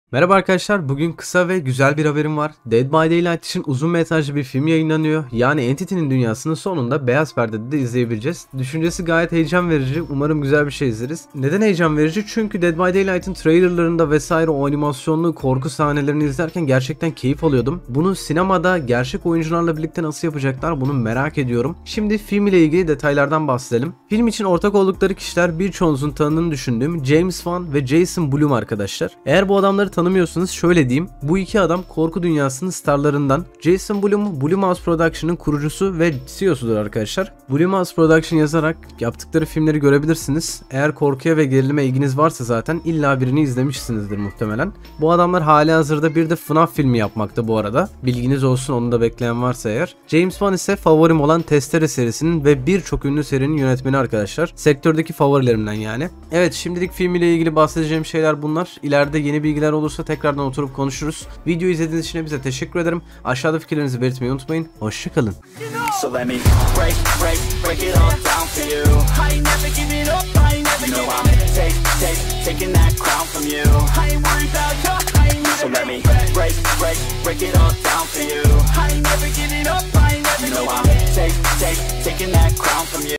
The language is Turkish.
Merhaba arkadaşlar, bugün kısa ve güzel bir haberim var. Dead by Daylight için uzun metrajlı bir film yayınlanıyor. Yani Entity'nin dünyasını sonunda beyaz perdede de izleyebileceğiz. Düşüncesi gayet heyecan verici, umarım güzel bir şey izleriz. Neden heyecan verici? Çünkü Dead by Daylight'ın trailerlarında vesaire o animasyonlu korku sahnelerini izlerken gerçekten keyif alıyordum. Bunu sinemada gerçek oyuncularla birlikte nasıl yapacaklar bunu merak ediyorum. Şimdi film ile ilgili detaylardan bahsedelim. Film için ortak oldukları kişiler birçoğunuzun tanıdığını düşündüğüm James Wan ve Jason Blum arkadaşlar. Eğer bu adamları tanımıyorsanız şöyle diyeyim. Bu iki adam korku dünyasının starlarından. Jason Blum, Blumhouse Production'ın kurucusu ve CEO'sudur arkadaşlar. Blumhouse Production yazarak yaptıkları filmleri görebilirsiniz. Eğer korkuya ve gerilime ilginiz varsa zaten illa birini izlemişsinizdir muhtemelen. Bu adamlar halihazırda bir de FNAF filmi yapmakta bu arada. Bilginiz olsun, onu da bekleyen varsa eğer. James Wan ise favorim olan Testere serisinin ve birçok ünlü serinin yönetmeni arkadaşlar. Sektördeki favorilerimden yani. Evet, şimdilik film ile ilgili bahsedeceğim şeyler bunlar. İleride yeni bilgiler olursa tekrardan oturup konuşuruz. Videoyu izlediğiniz için bize teşekkür ederim. Aşağıda fikirlerinizi belirtmeyi unutmayın. Hoşçakalın. So let me break it all down for you. I ain't never giving up, I ain't never giving up. Taking that crown from you. I ain't worried about you, I ain't never. So let me break it all down for you. I ain't never giving up, I ain't never giving up. Taking that crown from you.